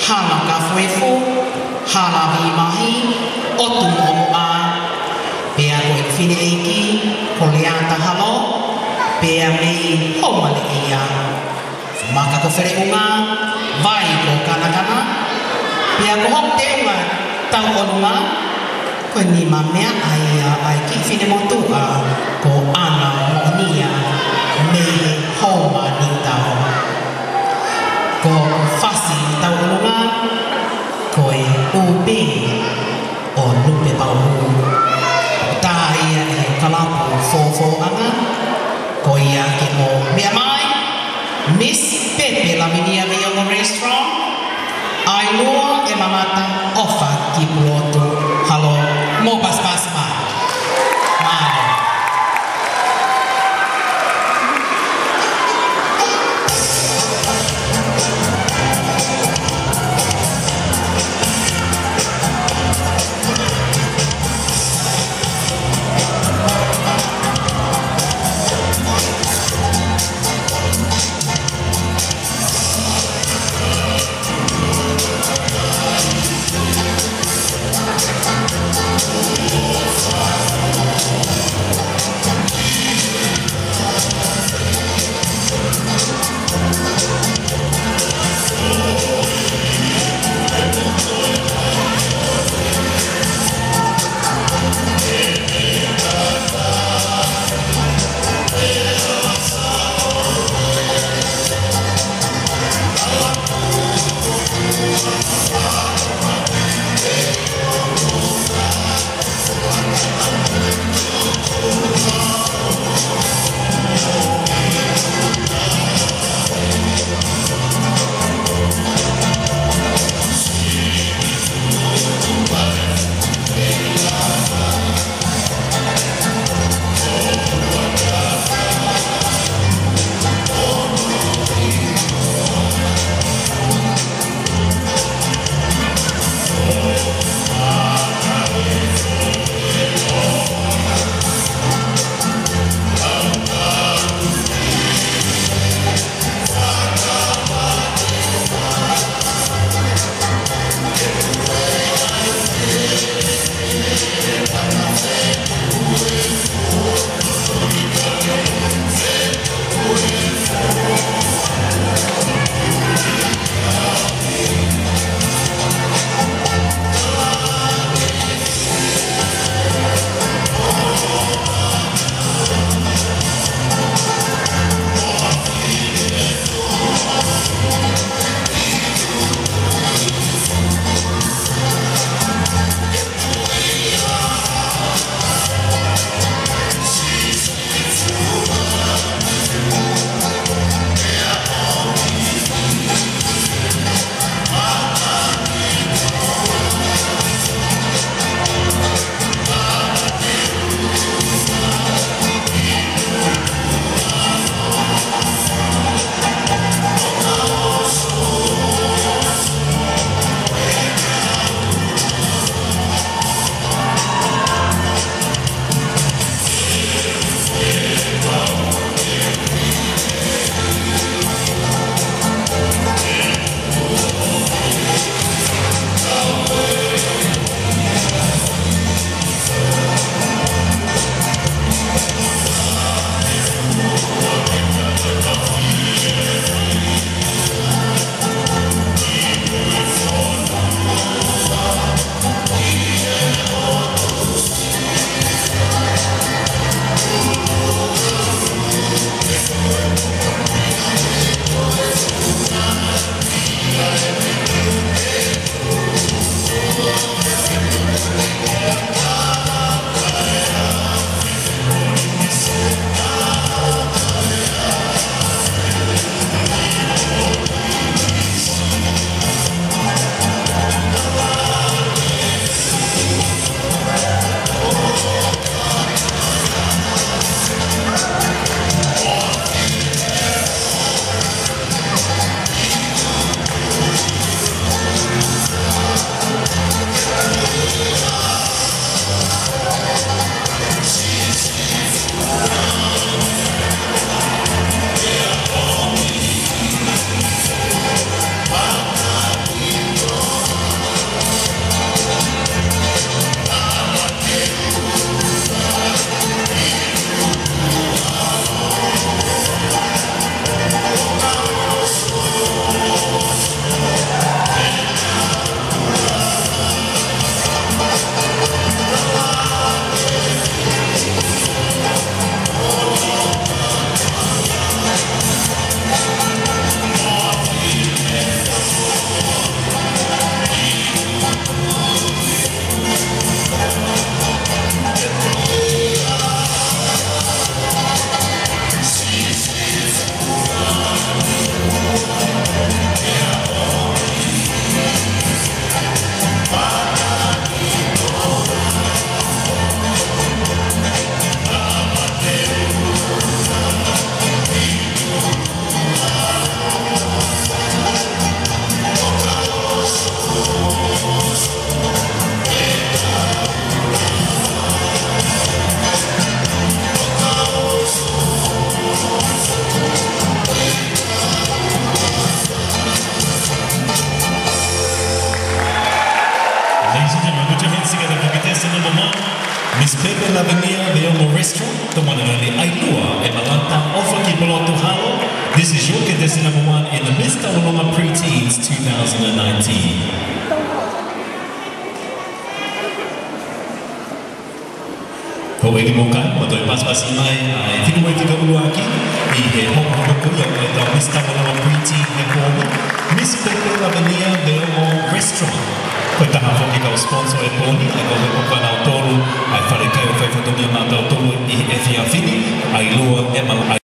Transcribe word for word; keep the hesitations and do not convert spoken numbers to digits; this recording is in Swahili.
hala ka fuefu, hala vi mahi, o tu moa, pea ko e whine eiki, ko leata halo, pea mei homale ia. Maka ko where unga, vai ko kanakana, pea ko hok te unga, tau onunga, ko ni ma mea ai ai ki whine motua, ko ana monia, mei homa ni tau. Ko fasi tau onunga, ko e ubi o lupe pau. Tā ia e kalapu fōfō anga, ko ia ke mo mea mai, Miss Pepe Laminia me on the restaurant, ai loa e mamata ofa ki puotu, halo, mo pas pas mai. Mai. Lavinia Veomo Restaurant, the one and only Ailua e Malanta Ofa ki Polotu Halo. This is your contestant number one in the Miss Tauranga Preteens twenty nineteen. Ho egi mo kai, mo toi pas-pas i mai, ai whinu mai tika ua aki, i he hongo hoku i au tau Miss Tauranga Preteen he kōma, Miss Pekula Lavinia Veomo Restaurant. Koe taha whoki kau sponsor e pōni, ai kau he poka nao tōru, ai whare kai o whaiwhatongia mātau tōru i he whia whini, ai loa e mau